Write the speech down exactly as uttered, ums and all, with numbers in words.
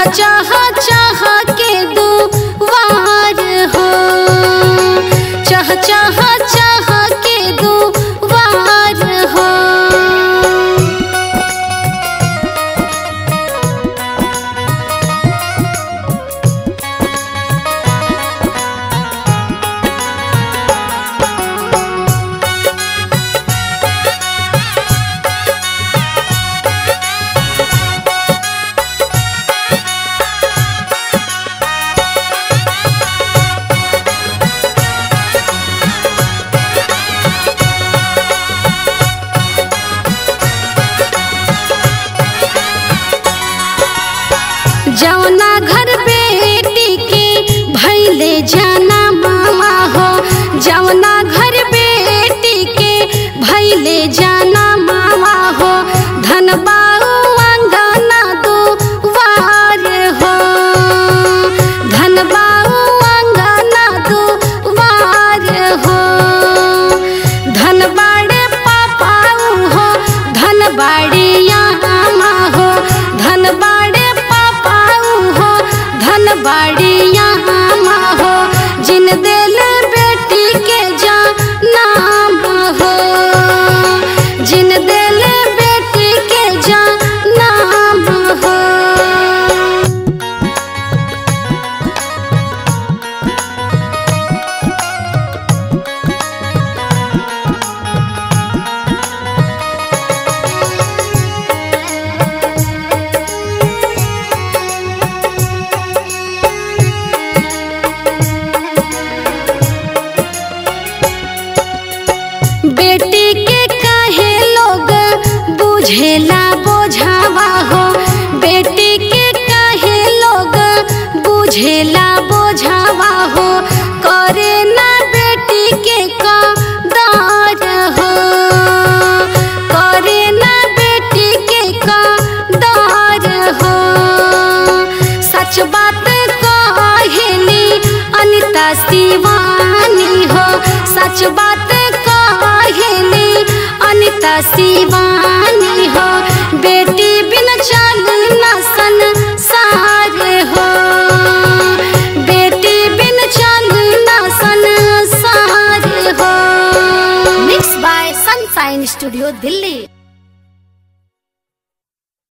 चाह चाह के दुआर हो, चाह चाह चाह के दुआर हो। जौना घर बेटी के भैले जाना मामा हो, जौना घर बेटी के भैले जाना मामा हो। धन बाऊ अंगना दुआर हो, धन बाऊ अंगना दुआर हो। धन बाड़े पापाऊ हो, धन बाड़ी आमा हो, धन बाड़े धन बाड़ी आमा हो। जिन दिल बेटी के नाम हो, जिन दिल बेटी के नाम हो। बेटी के काहे लोग बुझेला बोझावा हो, बेटी के काहे लोग बुझेला बोझावा हो। करे ना बेटी के कदर हो, करे ना बेटी के कदर हो। सच बात कहेली अनिता शिवानी हो, सच बात कहेली अनिता शिवानी हो। बेटी बिन चल